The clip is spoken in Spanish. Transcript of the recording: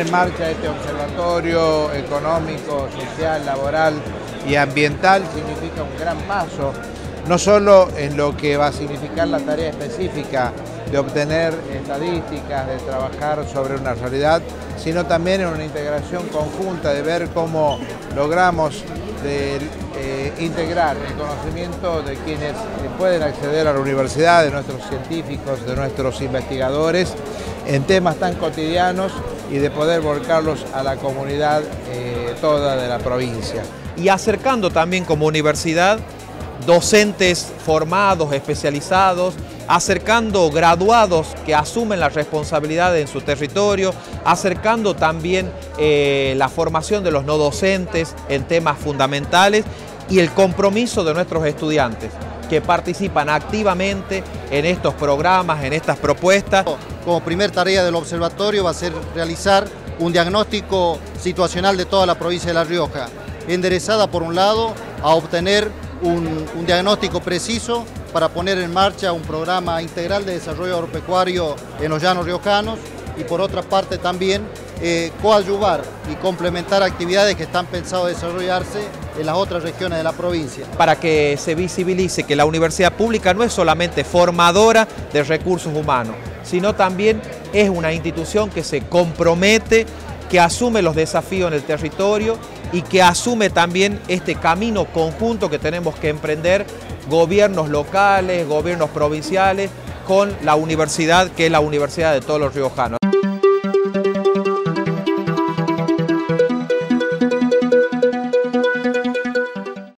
en marcha este observatorio económico, social, laboral y ambiental significa un gran paso, no solo en lo que va a significar la tarea específica de obtener estadísticas, de trabajar sobre una realidad, sino también en una integración conjunta, de ver cómo logramos integrar el conocimiento de quienes pueden acceder a la universidad, de nuestros científicos, de nuestros investigadores, en temas tan cotidianos y de poder volcarlos a la comunidad toda de la provincia. Y acercando también como universidad docentes formados, especializados, acercando graduados que asumen la responsabilidad en su territorio, acercando también la formación de los no docentes en temas fundamentales y el compromiso de nuestros estudiantes que participan activamente en estos programas, en estas propuestas. Como primer tarea del observatorio va a ser realizar un diagnóstico situacional de toda la provincia de La Rioja, enderezada por un lado a obtener un diagnóstico preciso para poner en marcha un programa integral de desarrollo agropecuario en los llanos riojanos y por otra parte también coadyuvar y complementar actividades que están pensadas desarrollarse en las otras regiones de la provincia. Para que se visibilice que la universidad pública no es solamente formadora de recursos humanos, sino también es una institución que se compromete, que asume los desafíos en el territorio y que asume también este camino conjunto que tenemos que emprender gobiernos locales, gobiernos provinciales, con la universidad que es la universidad de todos los riojanos.